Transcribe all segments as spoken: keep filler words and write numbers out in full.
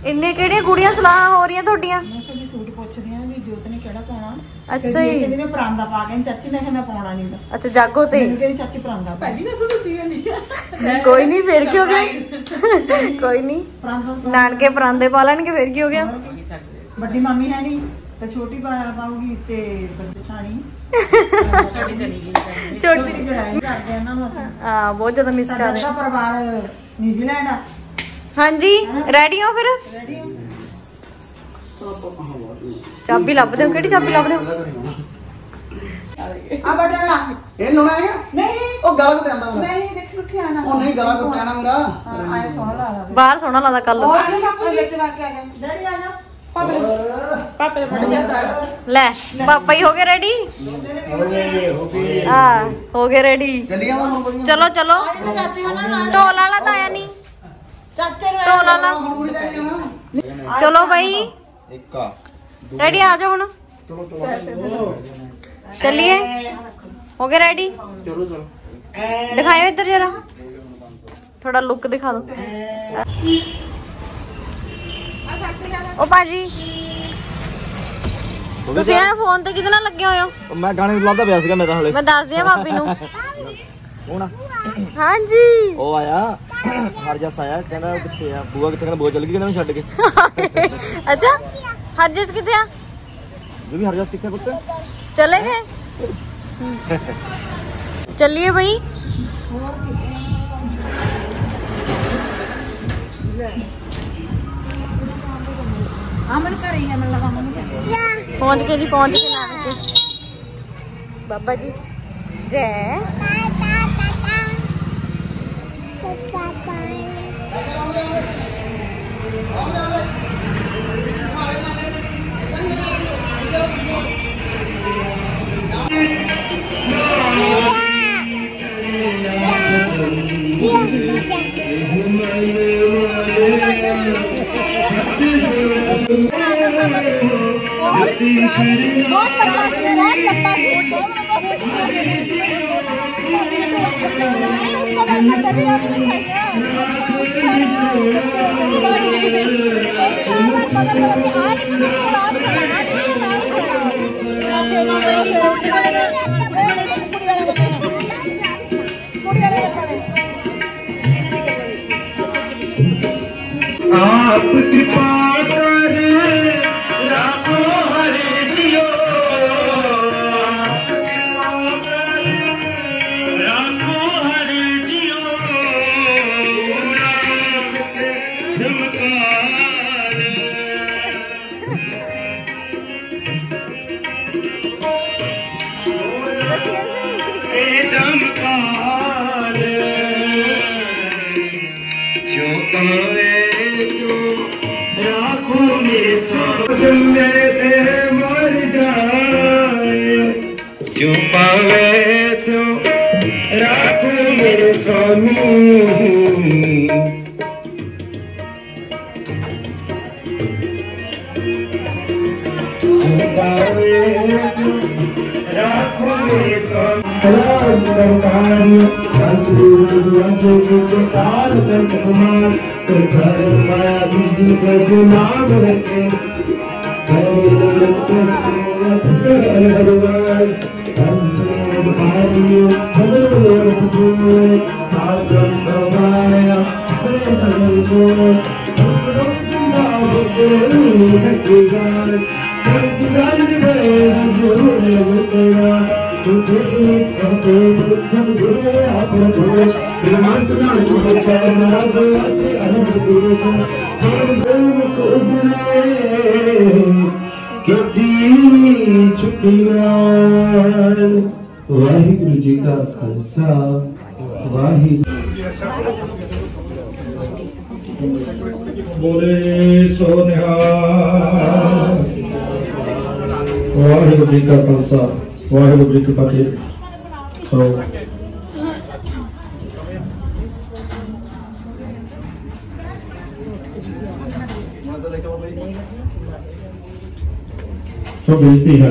इन्ने केड़े गुड़ियां सलाह हो रही थोड़ियां सूट पुछदी हां भी जोत ने केड़ा पाउणा। अच्छा जी कहंदी मैं परांदा पा के चाची ने मैं पाउणा नहीं। अच्छा जागो ते मैंने कही चाची परांदा पहली ना तो सी नहीं कोई नहीं फिर की हो गया कोई नहीं परांदा नानके परांदे पा लेंगे फिर की हो गया। बड़ी मामी है नहीं तो छोटी पाऊगी ते बड़ी ठाणी छोटी चली गई छोटी जलाई करदे ना नु असि हां बहुत ज्यादा मिस कर रहे हैं परिवार न्यूजीलैंड। हां जी रेडी हो फिर रेडी हो चाबी लभ दे केड़ी चाबी लभ दे आ बटला ए लोना है नहीं ओ गला घुटांदा मेरा नहीं देख सुखिया ना ओ नहीं गला घुटाना मेरा आए सोना लादा बाहर सोना लादा कल और ये अपने बेच मार के आ गए डैडी आ जा पापा पापा ले बैठ जाता ले पापा ही हो गए रेडी हां हो गए रेडी चलिए हम चलो चलो आज तो जाते हो ना ढोल वाला तो आया नहीं चाचे ढोल वाला चलो भाई एक का रेडी आ जाओ हुन चलो चलो चलिए हो गए रेडी चलो चलो दिखाओ इधर जरा थोड़ा लुक दिखा दो ओ पाजी ਤੁਸੀਂ ਆ ਫੋਨ ਤੇ ਕਿਹਦੇ ਨਾਲ ਲੱਗੇ ਹੋਏ ਹੋ ਮੈਂ ਗਾਣੇ ਲਾਉਂਦਾ ਪਿਆ ਸੀਗਾ ਮੈਂ ਤਾਂ ਹਲੇ ਮੈਂ ਦੱਸ ਦਿਆਂ ਭਾਬੀ ਨੂੰ ਕੌਣ ਆ ਹਾਂਜੀ ਉਹ ਆਇਆ ਹਰਜਸ ਆਇਆ ਕਹਿੰਦਾ ਕਿੱਥੇ ਆ ਬੂਆ ਕਿੱਥੇ ਕਹਿੰਦਾ ਬੂਆ ਚੱਲ ਗਈ ਕਹਿੰਦਾ ਮੈਂ ਛੱਡ ਕੇ ਅੱਛਾ ਹਰਜਸ ਕਿੱਥੇ ਆ ਜੋ ਵੀ ਹਰਜਸ ਕਿੱਥੇ ਪੁੱਤ चले गए चलिए भाई अमन कर रही है मैं लगा मम्मी पहुंच गए जी पहुंच गए नानके बाबा जी जय बहुत लंबा से मेरा लंबा से बहुत लंबा से उसको बैठा करी आपने शायद अच्छा ना चार बार बदल बदल के आज भी खराब चला आज ही खराब चला छोटी बड़ी से कुड़ी वाले बंदे ने कुड़ी वाले बंदे आप कृपा कर राखो हरे जियो राखो हरे जियो झमकार ए झमकार जो आवे राखो मेरे सामने ते मर जाए जो पावे तो राखो मेरे स्वामी जो पावे तो राखो मेरे स्वामी वाहिगुरु जी का खालसा बोले सो निहाल वाहिगुरु जी का खालसा वाहिगुरु जी की फतेह। तो बेनती है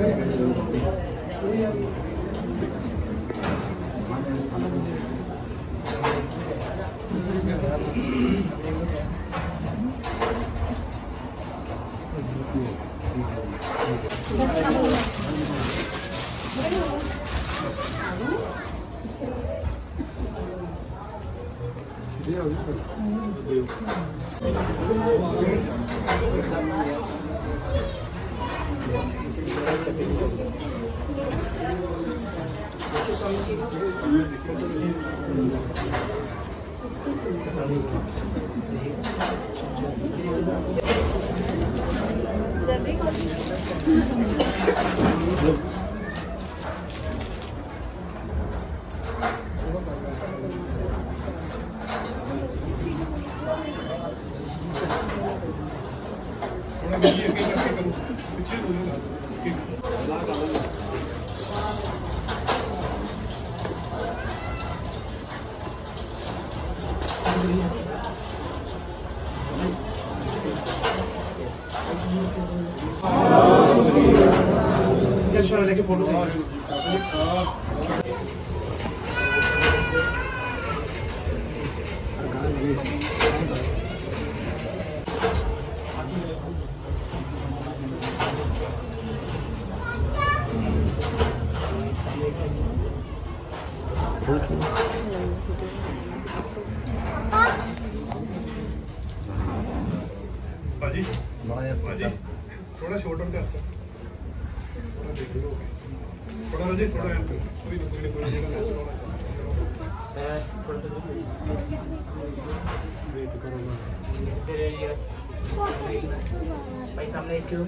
लेके फोटो भाजी भाजी थोड़ा शोल्डर पे आता थोड़ा राजी थोड़ा हेल्प कोई नहीं कोई कोई जगह वेट करो तेरे लिए भाई सामने क्यों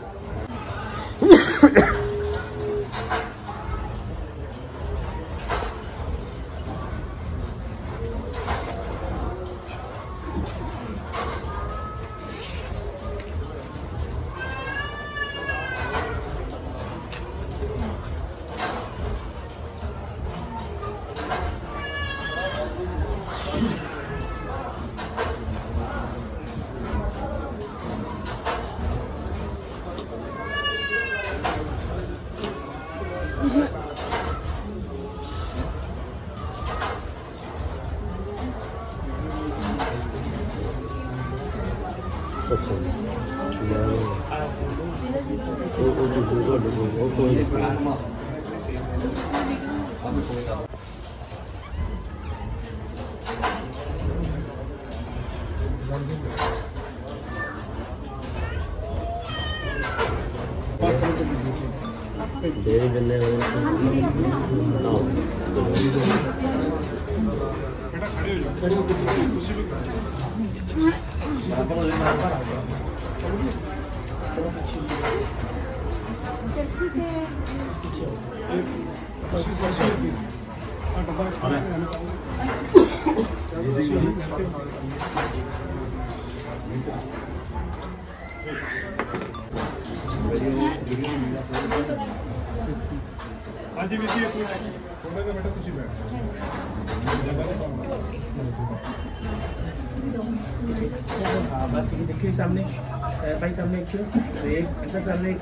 आज भी थोड़ा सा बेटा तुझी बैठ हाँ बस देखिए सामने भाई सामने एक एक ऐसा सामने एक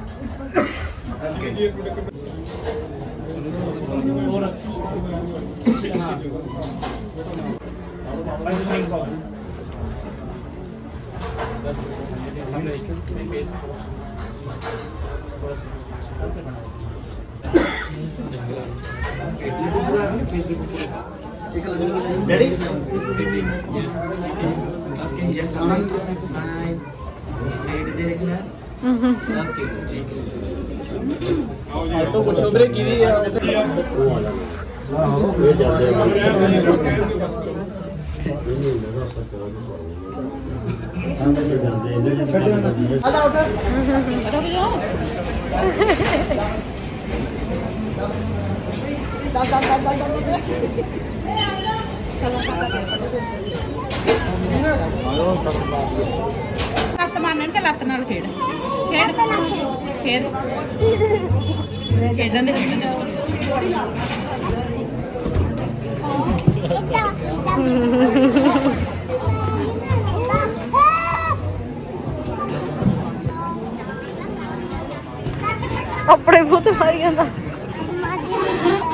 बस सामने एक base Ready? Yes. Okay. Yes. Fine. Ready? Ready? Okay. ठीक है. ऑटो को छोबरे की भी ये जाते हैं. हम तो जानते हैं. आधा ऑटो. रुक जाओ. चल चल चल चल ਲੱਤ ਮਾਰਨ ਕੇ ਲੱਤ ਨਾਲ ਖੇਡ ਖੇਡ ਖੇਡ ਖੇਡਣ ਦੇ ਮਾਰੀ ਜਾਂਦਾ